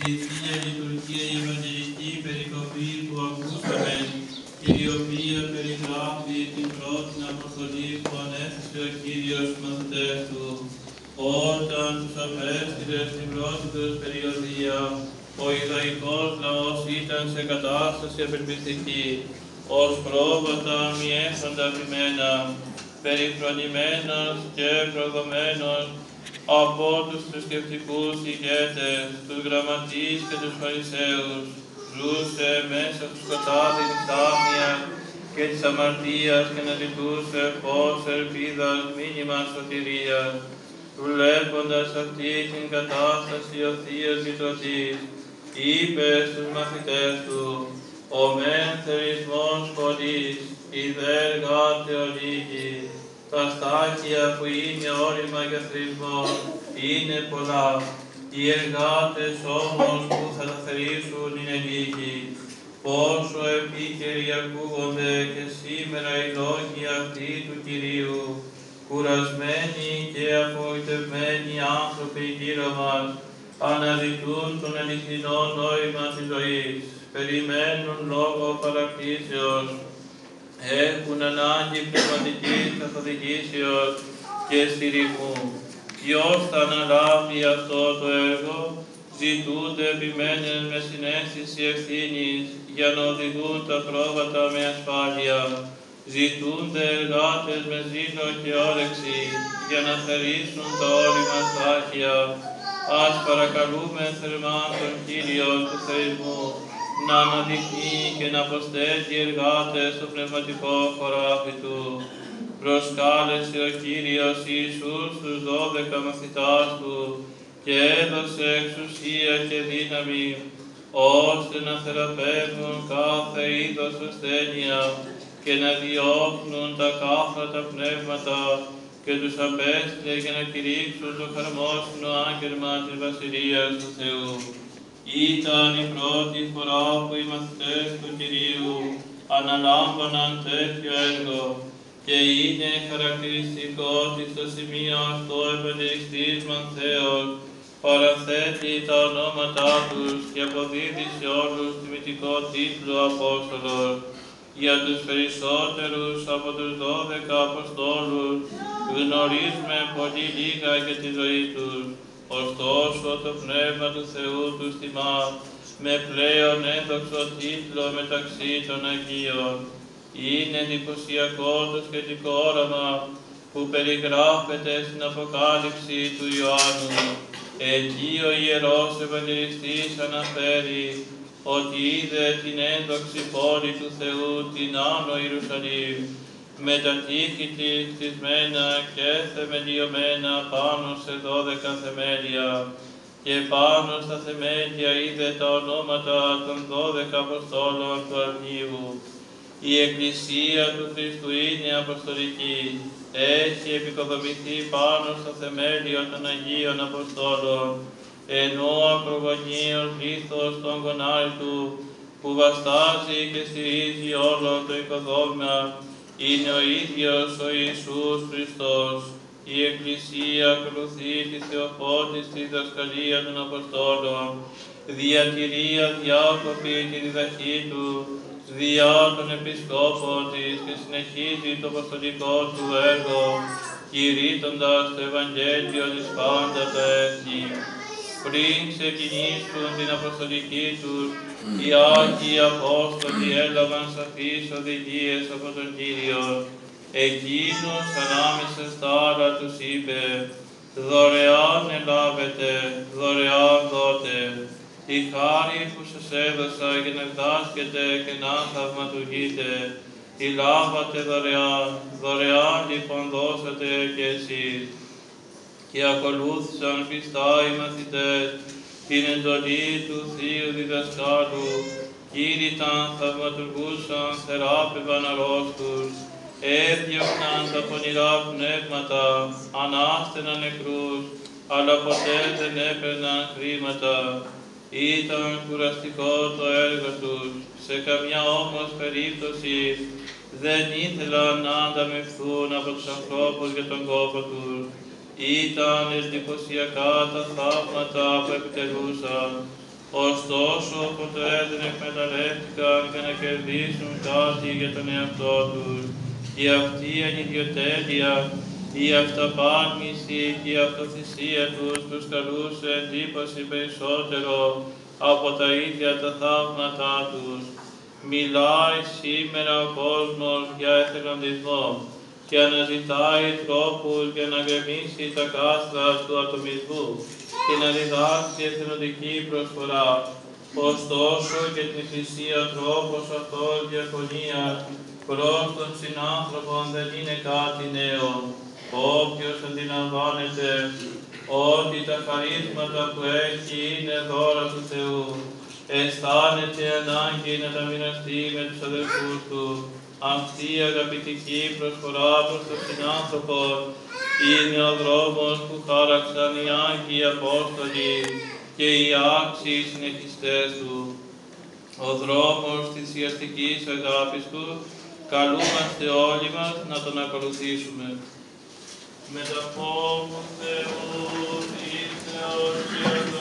τη Θεία Λειτουργία η Ευαγγελική περικοπή που ακούσαμε και η οποία περιγράφει την πρώτη αποστολή που ανέθεσε ο Κύριος στους μαθητές του, όταν τους απέστειλε στην πρώτη τους περιοδεία. Ο Ιουδαϊκός λαός ήταν σε κατάσταση απελπιστική, ως πρόβατα μη έχοντα ποιμένα, περιφρονημένος και προδομένος από τους θρησκευτικούς ηγέτες, τους γραμματείς και τους Φαρισαίους, ζούσε μέσα στο σκοτάδι της άγνοιας και της αμαρτίας και να ζητούσε φως ελπίδας, μήνυμα σωτηρίας. Βλέποντας αυτή την κατάσταση ο Θείος Λυτρωτής είπε στους μαθητές του: «Ο μεν θερισμός πολλής, η δε εργάτεο λίγη». Τα στάχια που είναι όρημα για θερισμό είναι πολλά, οι εργάτες όμως που θα τα θερίσουν είναι λίγοι. Πόσο επίκαιροι ακούγονται και σήμερα οι λόγοι αυτοί του Κυρίου. Κουρασμένοι και απογοητευμένοι άνθρωποι γύρω μας αναζητούν τον αληθινό νόημα της ζωής, περιμένουν λόγω παρακλήσεως, έχουν ανάγκη πνευματικής καθοδηγήσεως και στηριγμού. Ποιος θα αναλάβει αυτό το έργο? Ζητούνται επιμένες με συναίσθηση ευθύνης για να οδηγούν τα πρόβατα με ασφάλεια. Ζητούνται εργάτες με ζήλο και όρεξη για να θερίσουν τα όρημα στάχια. Ας παρακαλούμε θερμά τον Κύριο του θερισμού να αναδειχνεί και να αποστέλει εργάτες στο πνευματικό χωράφι Του. Προσκάλεσε ο Κύριος Ιησούς τους 12 μαθητάς Του και έδωσε εξουσία και δύναμη, ώστε να θεραπεύουν κάθε είδος ασθένεια και να διώχνουν τα κάφρατα πνεύματα, και τους απέστειλε για να κηρύξουν το χαρμόσυνο άγγελμα της Βασιλείας του Θεού. Ήταν η πρώτη φορά που οι μαθητές του Κυρίου αναλάμβαναν τέτοιο έργο και είναι χαρακτηριστικό ότι στο σημείο αυτό ο Ευαγγελιστής Μανθαίος παραθέτει τα ονόματά τους και αποδίδει σε όλους τιμητικό τίτλο Απόστολος. Για τους περισσότερους από τους 12 Αποστόλους γνωρίζουμε πολύ λίγα για τη ζωή τους. Ωστόσο το Πνεύμα του Θεού τους τιμά με πλέον ένδοξο τίτλο μεταξύ των Αγίων. Είναι εντυπωσιακό το σχετικό όραμα που περιγράφεται στην Αποκάλυψη του Ιωάννου. Εκεί ο Ιερός Ευαγγελιστής αναφέρει ότι είδε την ένδοξη πόλη του Θεού, την Άνω Ιερουσαλήμ, με τα τείχη της χτισμένα και θεμελιωμένα πάνω σε 12 θεμέλια, και πάνω στα θεμέλια είδε τα ονόματα των 12 Αποστόλων του Αρνίου. Η Εκκλησία του Χριστού είναι αποστολική, έχει επικοδομηθεί πάνω στο θεμέλιο των Αγίων Αποστόλων, ενώ ακρογωνίως λίθος των γονάτου που βαστάζει και στηρίζει όλο το οικοδόμημα είναι ο ίδιος ο Ιησούς Χριστός. Η Εκκλησία ακολουθεί τη θεοφώτιστη διδασκαλία των Αποστόλων, διατηρεί αδιάκοπη τη διδαχή Του διά των επισκόπων της και συνεχίζει το αποστολικό Του έργο, κηρύττοντας το Ευαγγέλιο της πάντα τα έθνη. Πριν ξεκινήσουν την αποστολική τους, οι Άγιοι Απόστολοι έλαβαν σαφείς οδηγίες από τον Κύριο. Εκείνος ανάμεσα στα άλλα τους είπε: «Δωρεάν ελάβετε, δωρεάν δώτε. Τη χάρη που σας έδωσα για να διδάσκετε και να θαυματουργείτε, τη λάβατε δωρεάν, δωρεάν λοιπόν δώσατε κι εσείς». Και ακολούθησαν πιστά οι μαθητές την εντολή του Θείου Διδασκάλου, κήρυταν, θαυματουργούσαν, θεράπευαν αρρώστους, έδιωχναν τα πονηρά πνεύματα, ανάστεναν νεκρούς, αλλά ποτέ δεν έπαιρναν χρήματα. Ήταν κουραστικό το έργο τους, σε καμιά όμως περίπτωση δεν ήθελαν να ανταμυφθούν από τους ανθρώπους για τον κόπο τους. Ήταν εντυπωσιακά τα θαύματα που επιτελούσαν, Ωστόσο, ποτέ δεν εκμεταλλεύτηκαν για να κερδίσουν κάτι για τον εαυτό τους. Η αυτή η ανιδιοτέλεια, η αυταπάρνηση και η αυτοθυσία τους καλούσε εντύπωση περισσότερο από τα ίδια τα θαύματά τους. Μιλάει σήμερα ο κόσμος για εθελοντισμό και αναζητάει τρόπους για να γκρεμίσει τα κάστρα του ατομισμού και να διδάξει εθελοντική προσφορά. Ωστόσο και την Εκκλησία τρόπος αυτός διαφωνίας προς τον συνάνθρωπον δεν είναι κάτι νέο. Όποιος αντιλαμβάνεται ότι τα χαρίσματα που έχει είναι δώρα του Θεού, αισθάνεται ανάγκη να τα μοιραστεί με τους αδελφούς του. Αυτή η αγαπητική προσφορά προς τον συνάνθρωπο είναι ο δρόμος που χάραξαν οι Άγιοι Απόστολοι και οι άξιοι συνεχιστές του. Ο δρόμος της θυσιαστικής αγάπης του καλούμαστε όλοι μας να τον ακολουθήσουμε. Με τα φόβου Θεού, εις Θεός